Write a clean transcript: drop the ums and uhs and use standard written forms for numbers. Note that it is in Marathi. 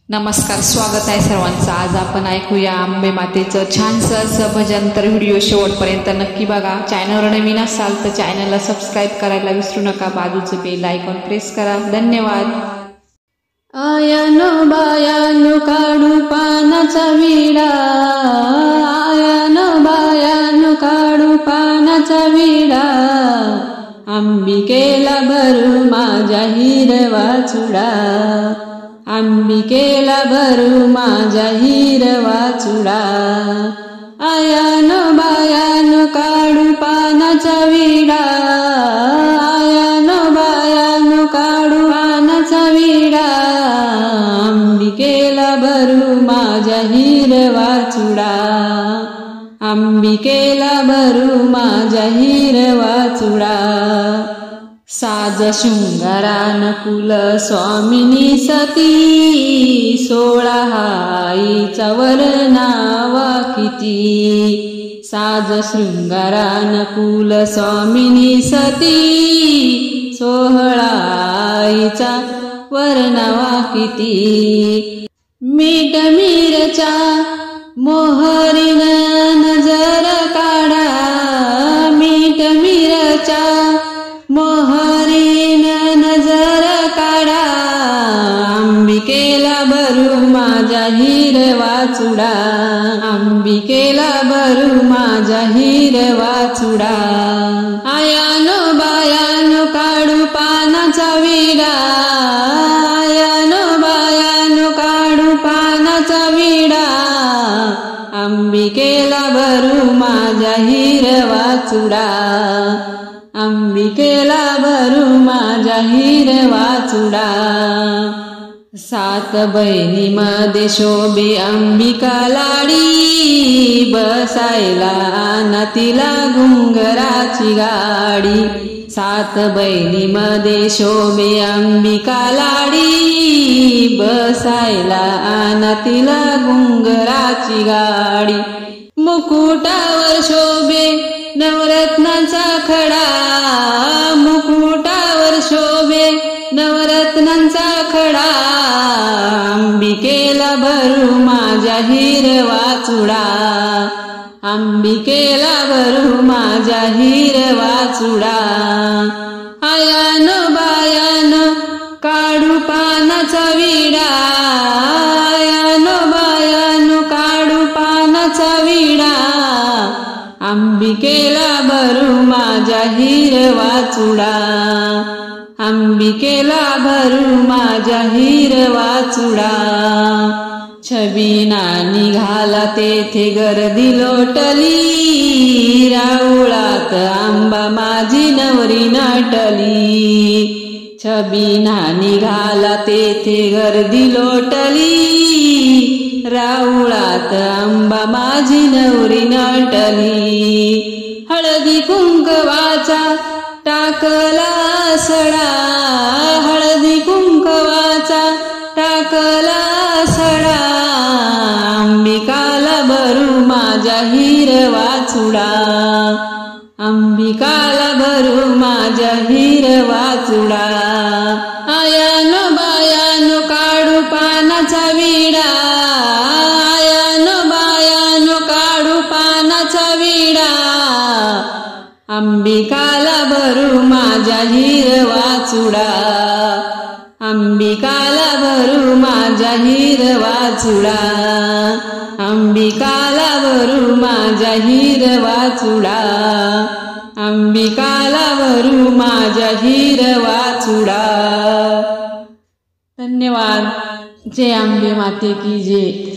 नमस्कार, स्वागत आहे सर्वांचं। आज आपण ऐकूया अंबे मातेचं छानसं असं भजन। तर व्हिडिओ शेवटपर्यंत नक्की बघा। चॅनलवर नवीन असाल तर चॅनलला सबस्क्राईब करायला विसरू नका। बाजूचं बेल आयकॉन प्रेस करा। धन्यवाद। आयानो बायानो काढू पानाचा विडा, आयानो बायानो काढू पानाचा विडा, अंबिकेला भरू माझ्या हिरवा चुडा, अंबिकेला भरू माझ्या हिरवा चुडा। आयानो बायानो काढू पानाचा विडा, आयानो बायानो काढू पानाचा विडा, अंबिकेला भरू माझ्या हिरवा चुडा, अंबिकेला भरू माझ्या हिरवा चुडा। साज शृंगारान कुल स्वामिनी सती, 16 आईचा वर्णावा किती। साज शृंगारान कुल स्वामिनी सती, 16 आईचा वर्णावा किती। मीठ मिरच्या मोहरीन नजर काढा, मीठ मिरच्या मोहरीन नजर काढा, अंबिकेला भरू माझ्या हिरवा चुडा, अंबिकेला भरू माझ्या हिरवा चुडा। आयानो बायानो काढू पानाचा विडा, आयानो बायानो काढू पानाचा विडा, अंबिकेला भरू माझ्या हिरवा चुडा, अंबिकेला भरू माझ्या हिरवा चुडा। 7 बहिणीमध्ये शोभे अंबिका लाडी, बसायला आना तिला घुंगराची गाडी। 7 बहिणीमध्ये शोभे अंबिका लाडी, बसायला आना तिला घुंगराची गाडी। मुकुटावर शोभे नवरत्नाचा खडा, मुकुटावर शोभे नवरत्नांचा खडा, अंबिकेला भरू माझ्या हिरवा चुडा, अंबिकेला भरू माझ्या हिरवा चुडा। आयानो बायानो काढू पानाचा विडा, आयानो बायानो काढू पानाचा विडा, अंबिकेला भरू माझ्या हिरवा चुडा, अंबिकेला भरू माझ्या हिरवा चुडा। छबिना निघाला तेथे गर्दी लोटली, राऊळात आंबा माझी नवरी नटली। छबिना निघाला तेथे गर्दी लोटली, राऊळात आंबा माझी नवरी नटली। हळदी कुंकवाचा टाकला सडा, हळदी कुंकवाचा टाकला सडा, अंबिकाला भरू माझ्या हिरवा चुडा, अंबिकाला भरू माझ्या हिरवा चुडा। आयानो बायानो काढू पानाचा विडा, आयानो बायानो काढू पानाचा विडा, अंबिकाला भरू माझ्या हिरवा चुडा, अंबिकाला भरू माझ्या हिरवा चुडा, अंबिकाला भरू माझ्या हिरवा चुडा, अंबिकाला भरू माझ्या हिरवा चुडा। धन्यवाद। जय अंबे माते की जय।